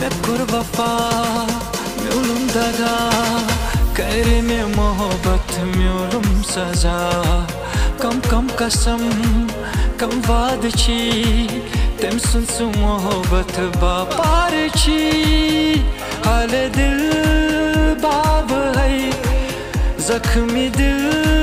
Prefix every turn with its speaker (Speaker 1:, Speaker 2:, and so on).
Speaker 1: मैं kur वफा मैं ulum daga करे में मोहब्बत में ulum सजा कम कम कसम कम वाद छी तेम सुन सु मोहब्बत बापार छी हाल दिल बाब है जख्मी दिल